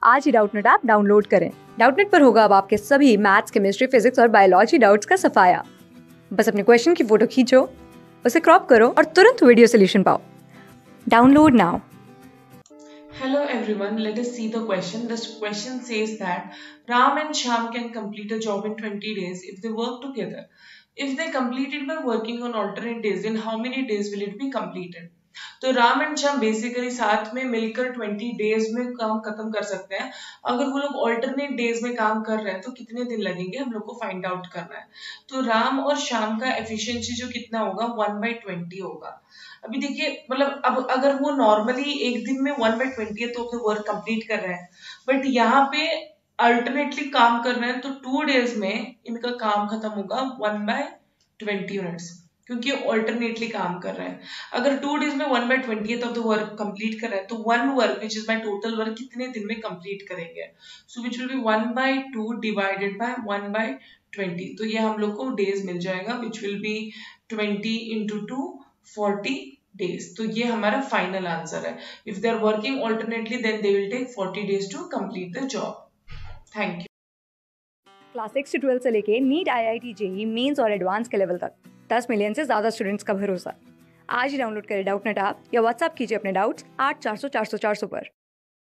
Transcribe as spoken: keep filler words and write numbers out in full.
आज ही Doubtnut app download करें। डाउटनेट पर होगा अब आपके सभी मैथ्स, केमिस्ट्री, फिजिक्स और बायोलॉजी डाउट्स का सफाया। बस अपने क्वेश्चन की फोटो खींचो, उसे क्रॉप करो और तुरंत वीडियो सोल्यूशन पाओ। Download now. Hello everyone, let us see the question. This question says that Ram and Sham can complete a job in twenty days if they work together. If they complete it by working on alternate days, then how many days will it be completed? तो Ram and Shyam basically साथ में मिलकर twenty days में काम खत्म कर सकते हैं। अगर वो लोग ऑल्टरनेट डेज में काम कर रहे हैं तो कितने दिन लगेंगे हम लोग को फाइंड आउट करना है। तो राम और श्याम का एफिशिएंसी जो कितना होगा वन बाई ट्वेंटी होगा। अभी देखिए मतलब अब अगर वो नॉर्मली एक दिन में वन बाई ट्वेंटी तो अपने वर्क कंप्लीट कर रहे हैं, बट यहाँ पे अल्टरनेटली काम कर रहे हैं तो टू डेज में इनका काम खत्म होगा वन बाय ट्वेंटी यूनिट्स, क्योंकि ऑल्टरनेटली काम कर रहे हैं। अगर टू डेज में one by twenty of the work complete कर रहे हैं तो one work which is my total work कितने दिन में कंप्लीट करेंगे। So which will be one by two divided by one by twenty. तो ये हम लोग को डेज मिल जाएगा which will be twenty into two forty days. तो ये हमारा फाइनल आंसर है। If they are working alternately then they will take forty days to complete the job. Thank you. Class six से ट्वेल्थ से लेके NEET, I I T, JEE mains और advance के level तक दस मिलियन से ज्यादा स्टूडेंट्स का भरोसा। आज ही डाउनलोड करें डाउटनेट ऐप या व्हाट्सएप कीजिए अपने डाउट्स आठ चार सौ चार सौ चार सौ पर।